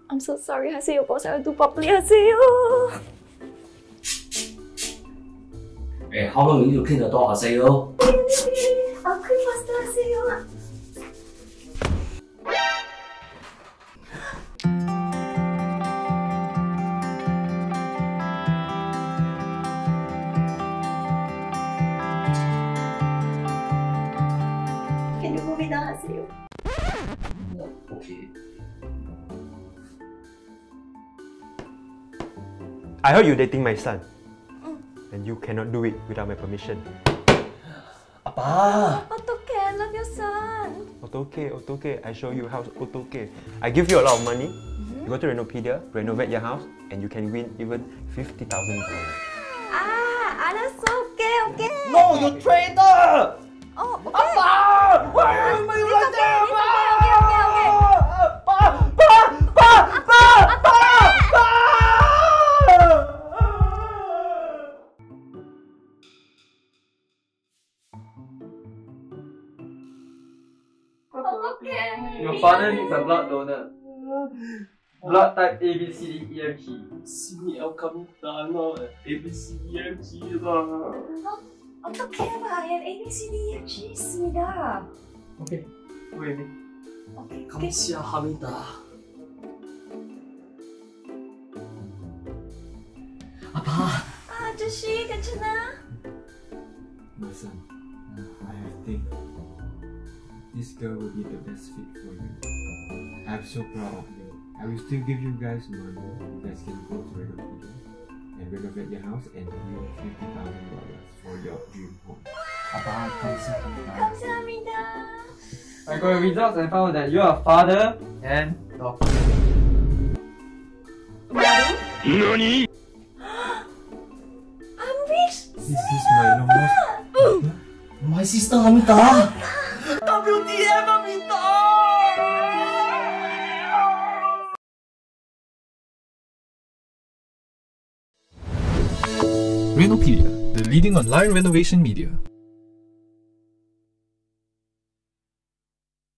I'm so sorry, Haseo. Boss, I'll do properly, Haseo. Hey, how long you need to clean the door, Haseo? I'll clean faster, Haseo. Can you move it down, Haseo? Okay. I heard you dating my son. And you cannot do it without my permission. Apa? Otoke, I love your son. Okay. I show you house okay. I give you a lot of money. You go to Renopedia, renovate your house, and you can win even $50,000. That's okay. No, you traitor! Oh, okay. Apa? Why are you like that? Your father needs a blood donor. Blood type A, B, C, D, E, F, G. Sini kami tanah ABCDFG lah. 어떻게 해봐? 얘 ABCDEFG 있습니다. Okay, wait. 오케이. 감사합니다. 아빠. 아저씨 괜찮아? My son, I think this girl will be the best fit for you. I'm so proud of you. I will still give you guys money. You guys can go to Renopedia and renovate your house and win $50,000 for your dream home. 아빠 감사합니다. 감사합니다. I got your results and found that you are father and daughter. NANI? I'm rich. This is my longest. My sister 합니다. WTF 합니다. Renopedia, the leading online renovation media.